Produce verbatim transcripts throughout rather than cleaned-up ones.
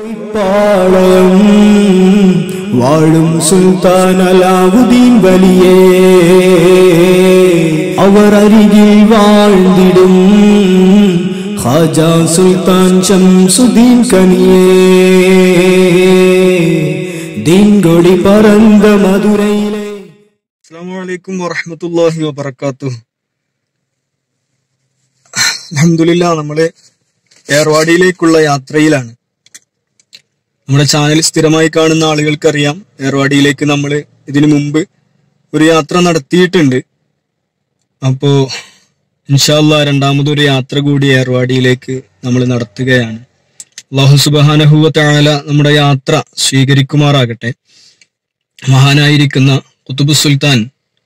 ഗോരിപ്പാളയം വാഴും സുൽത്താൻ അലാവുദ്ദീൻ വലിയേ അവർ അരികിൽ വാഴ്ന്നിടും ഖാജാ സുൽത്താൻ ശംസുദ്ദീൻ കനിയേ ദീൻ ഗോടി പറന്ത മധുരയിലെ. അസ്സലാമു അലൈക്കും വറഹ്മത്തുള്ളാഹി വബറകാതുഹു. അൽഹംദുലില്ലാഹ്, നമ്മള് ഏർവാടിയിലേക്കുള്ള യാത്രയിലാണ്. നമ്മുടെ ചാനൽ സ്ഥിരമായി കാണുന്ന ആളുകൾക്കറിയാം, ഏർവാടിയിലേക്ക് നമ്മൾ ഇതിനു മുമ്പ് ഒരു യാത്ര നടത്തിയിട്ടുണ്ട്. അപ്പോ ഇൻഷാ അല്ലാഹ് രണ്ടാമതൊരു യാത്ര കൂടി ഏർവാടിയിലേക്ക് നമ്മൾ നടത്തുകയാണ്. അല്ലാഹു സുബ്ഹാനഹു വ തആല നമ്മുടെ യാത്ര സ്വീകരിക്കുമാറാകട്ടെ. മഹാനായിരിക്കുന്ന ഖുതുബ് സുൽത്താൻ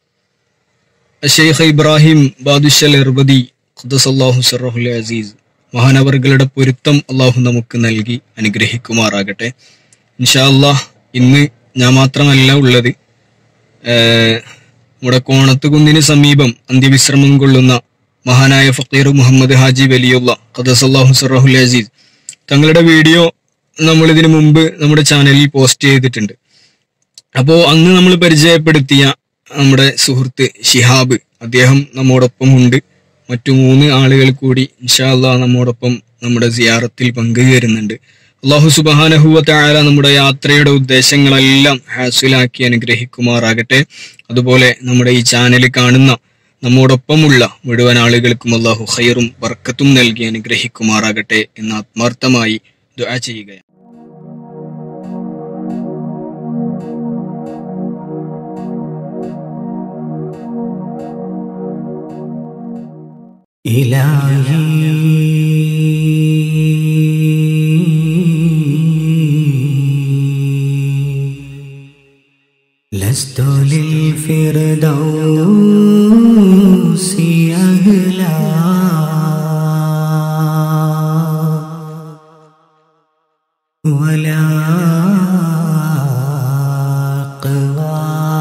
ശൈഖ് ഇബ്രാഹിം ബാദുഷൽ എർവദി ഖുദ്ദസല്ലാഹു സിർറഹുൽ അസീസ് മഹാനവറുകളുടെ പൊരുത്തം അള്ളാഹു നമുക്ക് നൽകി അനുഗ്രഹിക്കുമാറാകട്ടെ. ഇൻഷാ അല്ലാഹ് ഇന്ന് ഞാൻ മാത്രമല്ല ഉള്ളത്. നമ്മുടെ കോണത്തുകുന്നിന് സമീപം അന്ത്യവിശ്രമം കൊള്ളുന്ന മഹാനായ ഫക്കീർ മുഹമ്മദ് ഹാജി വലിയുള്ള ഖദ്ദസല്ലാഹു സിർറഹുൽ അസീസ് തങ്ങളുടെ വീഡിയോ നമ്മൾ ഇതിനു മുമ്പ് നമ്മുടെ ചാനലിൽ പോസ്റ്റ് ചെയ്തിട്ടുണ്ട്. അപ്പോ അന്ന് നമ്മൾ പരിചയപ്പെടുത്തിയ നമ്മുടെ സുഹൃത്ത് ഷിഹാബ്, അദ്ദേഹം നമ്മോടൊപ്പം ഉണ്ട്. മറ്റു മൂന്ന് ആളുകൾ കൂടി ഇൻഷാ അല്ലാഹ് നമ്മോടൊപ്പം നമ്മുടെ സിയാറത്തിൽ പങ്കുചേരുന്നുണ്ട്. അല്ലാഹു സുബ്ഹാനഹു വ തആല നമ്മുടെ യാത്രയുടെ ഉദ്ദേശങ്ങളെല്ലാം ഹാസിലാക്കി അനുഗ്രഹിക്കുമാറാകട്ടെ. അതുപോലെ നമ്മുടെ ഈ ചാനൽ കാണുന്ന നമ്മോടൊപ്പമുള്ള മുഴുവൻ ആളുകൾക്കും അല്ലാഹു ഖൈറും ബർക്കത്തും നൽകി അനുഗ്രഹിക്കുമാറാകട്ടെ എന്ന് ആത്മാർത്ഥമായി ദുആ ചെയ്യുകയാണ്. ഇലാഹി ലസ്തു ലിൽ ഫിർദൗസി അഹ്ലാ വലാ ഖവാ.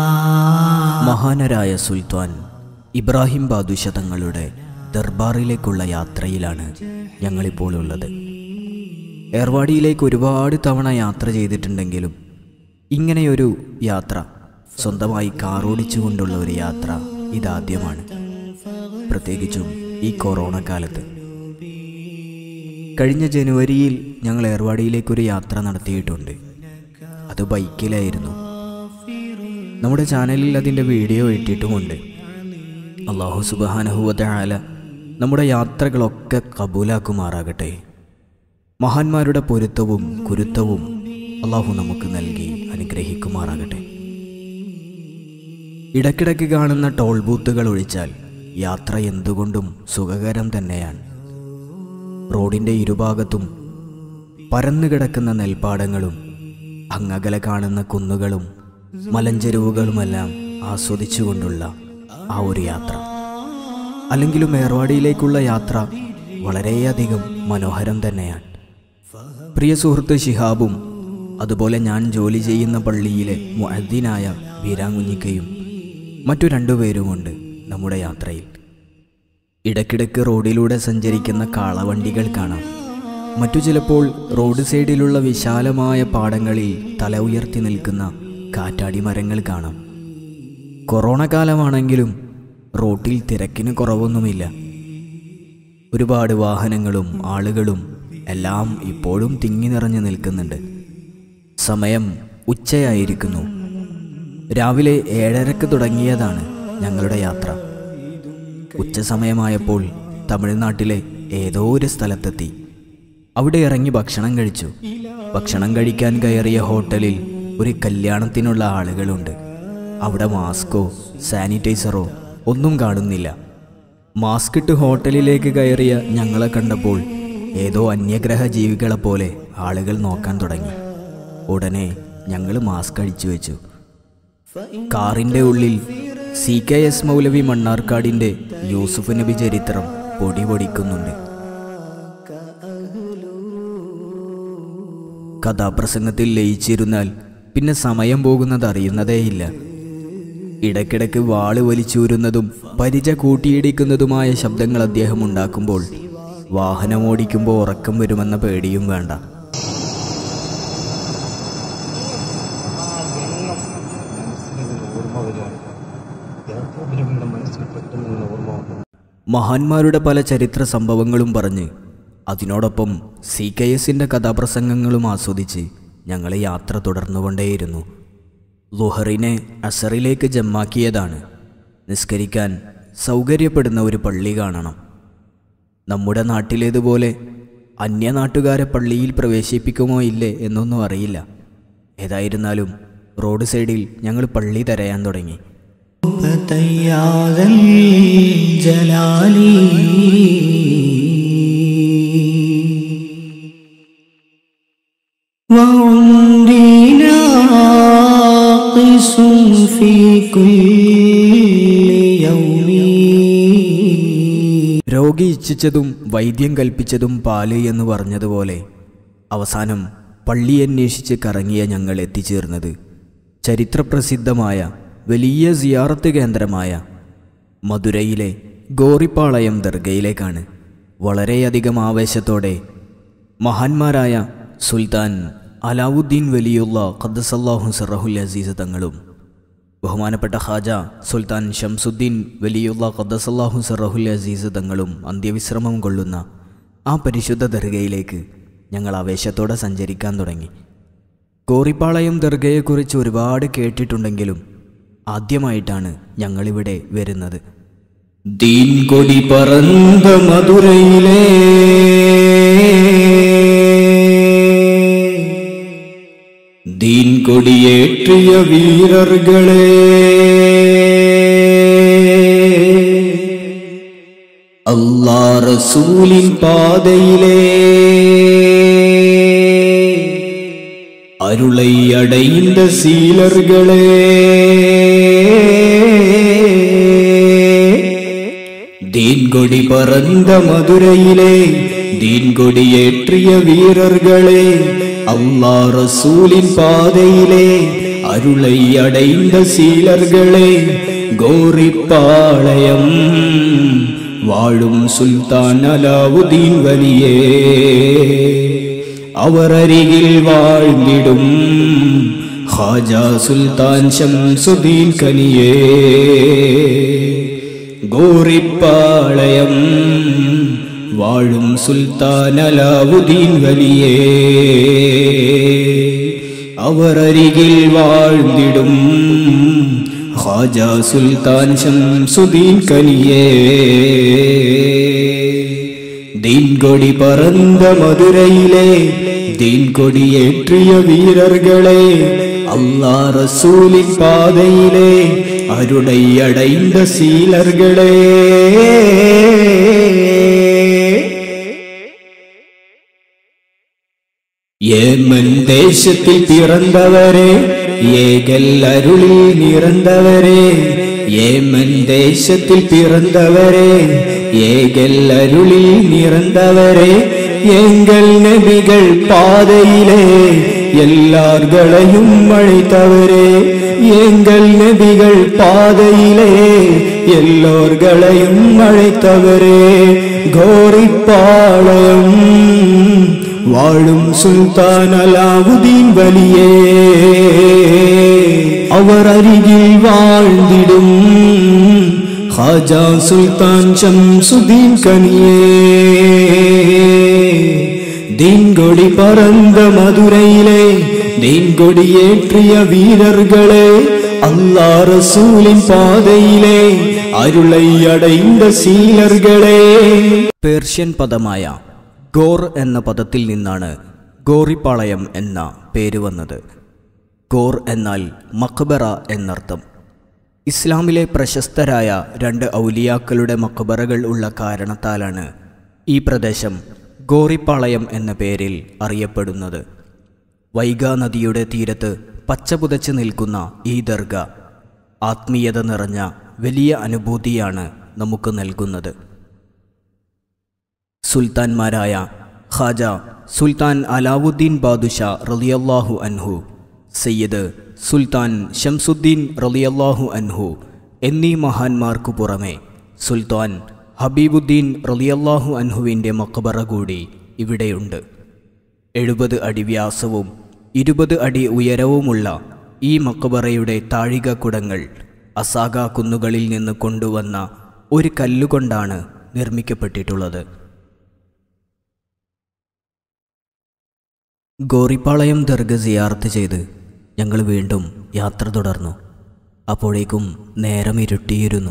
മഹാനരായ സുൽത്താൻ ഇബ്രാഹിം ബാദുഷ തങ്ങളുടെ ദർബാറിലേക്കുള്ള യാത്രയിലാണ് ഞങ്ങളിപ്പോൾ ഉള്ളത്. ഏർവാടിയിലേക്ക് ഒരുപാട് തവണ യാത്ര ചെയ്തിട്ടുണ്ടെങ്കിലും ഇങ്ങനെയൊരു യാത്ര, സ്വന്തമായി കാറോടിച്ചുകൊണ്ടുള്ള ഒരു യാത്ര ഇതാദ്യമാണ്. പ്രത്യേകിച്ചും ഈ കൊറോണ കാലത്ത്. കഴിഞ്ഞ ജനുവരിയിൽ ഞങ്ങൾ ഏർവാടിയിലേക്കൊരു യാത്ര നടത്തിയിട്ടുണ്ട്. അത് ബൈക്കിലായിരുന്നു. നമ്മുടെ ചാനലിൽ അതിൻ്റെ വീഡിയോ ഇട്ടിട്ടുമുണ്ട്. അല്ലാഹു സുബ്ഹാനഹു വ തആല നമ്മുടെ യാത്രകളൊക്കെ കബൂലാക്കുമാറാകട്ടെ. മഹാന്മാരുടെ പൊരുത്തവും കുരുത്തവും അല്ലാഹു നമുക്ക് നൽകി അനുഗ്രഹിക്കുമാറാകട്ടെ. ഇടയ്ക്കിടയ്ക്ക് കാണുന്ന ടോൾ ബൂത്തുകൾ ഒഴിച്ചാൽ യാത്ര എന്തുകൊണ്ടും സുഖകരം തന്നെയാണ്. റോഡിൻ്റെ ഇരുഭാഗത്തും പരന്നുകിടക്കുന്ന നെൽപ്പാടങ്ങളും അങ്ങകലെ കാണുന്ന കുന്നുകളും മലഞ്ചെരുവുകളുമെല്ലാം ആസ്വദിച്ചുകൊണ്ടുള്ള ആ ഒരു യാത്ര. അല്ലെങ്കിലും ഏർവാടിയിലേക്കുള്ള യാത്ര വളരെയധികം മനോഹരം തന്നെയാണ്. പ്രിയ സുഹൃത്ത് ഷിഹാബും അതുപോലെ ഞാൻ ജോലി ചെയ്യുന്ന പള്ളിയിലെ മുഅദ്ദിനായ വീരാങ്കുഞ്ഞിക്കയും മറ്റു രണ്ടുപേരുമുണ്ട് നമ്മുടെ യാത്രയിൽ. ഇടയ്ക്കിടയ്ക്ക് റോഡിലൂടെ സഞ്ചരിക്കുന്ന കാളവണ്ടികൾ കാണാം. മറ്റു ചിലപ്പോൾ റോഡ് സൈഡിലുള്ള വിശാലമായ പാടങ്ങളിൽ തല ഉയർത്തി നിൽക്കുന്ന കാറ്റാടി മരങ്ങൾ കാണാം. കൊറോണ കാലമാണെങ്കിലും റോട്ടിൽ തിരക്കിന് കുറവൊന്നുമില്ല. ഒരുപാട് വാഹനങ്ങളും ആളുകളും എല്ലാം ഇപ്പോഴും തിങ്ങി നിറഞ്ഞു നിൽക്കുന്നുണ്ട്. സമയം ഉച്ചയായിരിക്കുന്നു. രാവിലെ ഏഴരക്ക് തുടങ്ങിയതാണ് ഞങ്ങളുടെ യാത്ര. ഉച്ച സമയമായപ്പോൾ തമിഴ്നാട്ടിലെ ഏതോ ഒരു സ്ഥലത്തെത്തി. അവിടെ ഇറങ്ങി ഭക്ഷണം കഴിച്ചു. ഭക്ഷണം കഴിക്കാൻ കയറിയ ഹോട്ടലിൽ ഒരു കല്യാണത്തിനുള്ള ആളുകളുണ്ട്. അവിടെ മാസ്കോ സാനിറ്റൈസറോ ഒന്നും കാണുന്നില്ല. മാസ്ക് ഇട്ട് ഹോട്ടലിലേക്ക് കയറിയ ഞങ്ങളെ കണ്ടപ്പോൾ ഏതോ അന്യഗ്രഹ ജീവികളെപ്പോലെ ആളുകൾ നോക്കാൻ തുടങ്ങി. ഉടനെ ഞങ്ങൾ മാസ്ക് അഴിച്ചു വെച്ചു. കാറിൻ്റെ ഉള്ളിൽ സി കെ എസ് മൗലവി മണ്ണാർക്കാടിൻ്റെ യൂസുഫ് നബി ചരിത്രം പൊടി പൊടിക്കുന്നുണ്ട്. കഥാപ്രസംഗത്തിൽ ലയിച്ചിരുന്നാൽ പിന്നെ സമയം പോകുന്നത് അറിയുന്നതേയില്ല. ഇടയ്ക്കിടയ്ക്ക് വാള് വലിച്ചൂരുന്നതും പരിച കൂട്ടിയിടിക്കുന്നതുമായ ശബ്ദങ്ങൾ അദ്ദേഹം ഉണ്ടാക്കുമ്പോൾ വാഹനമോടിക്കുമ്പോൾ ഉറക്കം വരുമെന്ന പേടിയും വേണ്ട. മഹാന്മാരുടെ പല ചരിത്ര സംഭവങ്ങളും പറഞ്ഞ് അതിനോടൊപ്പം സി കെ എസിൻ്റെ കഥാപ്രസംഗങ്ങളും ആസ്വദിച്ച് ഞങ്ങൾ യാത്ര തുടർന്നുകൊണ്ടേയിരുന്നു. ളുഹറിനെ അസറിലേക്ക് ജമ്മാക്കിയതാണ്. നിസ്കരിക്കാൻ സൗകര്യപ്പെടുന്ന ഒരു പള്ളി കാണണം. നമ്മുടെ നാട്ടിലേതുപോലെ അന്യനാട്ടുകാരെ പള്ളിയിൽ പ്രവേശിപ്പിക്കുമോ ഇല്ലേ എന്നൊന്നും അറിയില്ല. ഏതായിരുന്നാലും റോഡ് സൈഡിൽ ഞങ്ങൾ പള്ളി തിരയാൻ തുടങ്ങി. രോഗി ഇച്ഛിച്ചതും വൈദ്യം കൽപ്പിച്ചതും പാല് എന്ന് പറഞ്ഞതുപോലെ അവസാനം പള്ളി അന്വേഷിച്ച് കറങ്ങിയ ഞങ്ങൾ എത്തിച്ചേർന്നത് ചരിത്രപ്രസിദ്ധമായ വലിയ സിയാറത്ത് കേന്ദ്രമായ മദുരയിലെ ഗോറിപ്പാളയം ദർഗയിലേക്കാണ്. വളരെയധികം ആവേശത്തോടെ മഹാന്മാരായ സുൽത്താൻ അലാവുദ്ദീൻ വലിയുള്ള ഖദ്ദസല്ലാഹു സിറഹുൽ അസീസ് തങ്ങളും ബഹുമാനപ്പെട്ട ഖാജ സുൽത്താൻ ഷംസുദ്ദീൻ വലിയുള്ള ഖദ്ദസല്ലാഹു സിറഹുൽ അസീസ് തങ്ങളും അന്ത്യവിശ്രമം കൊള്ളുന്ന ആ പരിശുദ്ധ ദർഗയിലേക്ക് ഞങ്ങൾ ആവേശത്തോടെ സഞ്ചരിക്കാൻ തുടങ്ങി. ഗോറിപ്പാളയം ദർഗയെക്കുറിച്ച് ഒരുപാട് കേട്ടിട്ടുണ്ടെങ്കിലും ആദ്യമായിട്ടാണ് ഞങ്ങളിവിടെ വരുന്നത്. ദീൻ കൊടി പറന്ന മധുരയിലെ ദീൻ കൊടിയേற்றிയ വീരർകളെ അല്ലാ റസൂലിൻ പാതയിലെ അരുളൈയടൈந்த സീലർകളെ ദീൻ കൊടി പറന്ന മധുരയിലെ ദീൻ കൊടിയേற்றிയ വീരർകളെ അല്ലാ റസൂലിൻ പാതയിലെ അരുളൈയടൈந்த സീലർകളെ ഗോറിപ്പാളയം വാഴും സുൽത്താൻ അലാവുദ്ദീൻ വലിയേ അവർ അരികിൽ വാഴ്ന്നിടും ഖാജ സുൽത്താൻ ശംസുദ്ദീൻ കനിയേ ഗോറിപ്പാളയം വാഴും സുൽത്താൻ അലാവുദ്ദീൻ വലിയേ അവർ അരികിൽ വാഴ്ന്നിടും ഖാജ സുൽത്താൻ ശംസുദ്ദീൻ കനിയേ ദീൻ കൊടി പറന്ന മധുരയിലെ ദീൻ കൊടിയേற்றிയ വീരർകളെ അല്ലാ റസൂലിൻ പാതയിലെ അരുളൈയടൈந்த സീലർകളെ യമൻ ദേശത്തിൽ പിറന്നവരെ ഏകൽ അരുളിൽ നിറந்தവരെ യമൻ ദേശത്തിൽ പിറന്നവരെ ഏകൽ അരുളിൽ നിറந்தവരെ എങ്കൽ നബികൾ പാതയിലെ എല്ലാർകളെയും അழைத்தവരെ எங்கள் நபிகள் பாதையிலே எல்லோர்களையும் அழைத்தவரே கோரிப்பாளையம் வாழும் சுல்தான் அலாவுதீன் வலியே அவர் அருகில் வாழ்ந்திடும் ഖാജാ സുൽത്താൻ ശംസുദ്ദീൻ കനിയേ ദീൻ കൊടി പറന്ന മധുരയിലെ ദീൻ കൊടിയേற்றிയ വീരർകളെ അല്ലാ റസൂലിൻ പാതയിലെ അരുളൈയടൈந்த സീലർകളെ. പേർഷ്യൻ പദമായ ഗോർ എന്ന പദത്തിൽ നിന്നാണ് ഗോറിപ്പാളയം എന്ന പേര് വന്നത്. ഗോർ എന്നാൽ മഖ്ബറ എന്നർത്ഥം. ഇസ്ലാമിലെ പ്രശസ്തരായ രണ്ട് ഔലിയാക്കളുടെ മഖ്ബറകൾ ഉള്ള കാരണത്താലാണ് ഈ പ്രദേശം ഗോറിപ്പാളയം എന്ന പേരിൽ അറിയപ്പെടുന്നത്. വൈഗാ നദിയുടെ തീരത്ത് പച്ചപുതച്ച് നിൽക്കുന്ന ഈ ദർഗ ആത്മീയത നിറഞ്ഞ വലിയ അനുഭൂതിയാണ് നമുക്ക് നൽകുന്നത്. സുൽത്താൻമാരായ ഖാജ സുൽത്താൻ അലാവുദ്ദീൻ ബാദുഷാ റളിയല്ലാഹു അൻഹു, സയ്യിദ് സുൽത്താൻ ശംസുദ്ദീൻ റളിയല്ലാഹു അൻഹു എന്നീ മഹാന്മാർക്കു പുറമെ സുൽത്താൻ ഹബീബുദ്ദീൻ റളിയല്ലാഹു അൻഹുവിൻ്റെ മഖ്ബറ കൂടി ഇവിടെയുണ്ട്. എഴുപത് അടി വ്യാസവും ഇരുപത് അടി ഉയരവുമുള്ള ഈ മഖ്ബറയുടെ താഴികക്കുടങ്ങൾ അസാഗ കുന്നുകളിൽ നിന്ന് കൊണ്ടുവന്ന ഒരു കല്ലുകൊണ്ടാണ് നിർമ്മിക്കപ്പെട്ടിട്ടുള്ളത്. ഗോറിപ്പാളയം ദർഗ സിയാറത്ത് ചെയ്ത് ഞങ്ങൾ വീണ്ടും യാത്ര തുടർന്നു. അപ്പോഴേക്കും നേരം ഇരുട്ടിയിരുന്നു.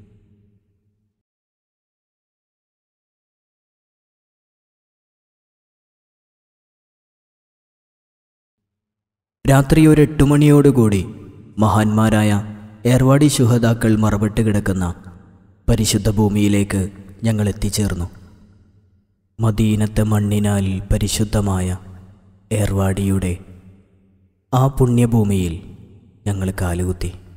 രാത്രി ഒരു എട്ടു മണിയോടുകൂടി മഹാന്മാരായ ഏർവാടി ശുഹദാക്കൾ മറവിട്ട് കിടക്കുന്ന പരിശുദ്ധ ഭൂമിയിലേക്ക് ഞങ്ങൾ എത്തിച്ചേർന്നു. മദീനത്തെ മണ്ണിനാൽ പരിശുദ്ധമായ ഏർവാടിയുടെ ആ പുണ്യഭൂമിയിൽ ഞങ്ങൾ കാലുകുത്തി.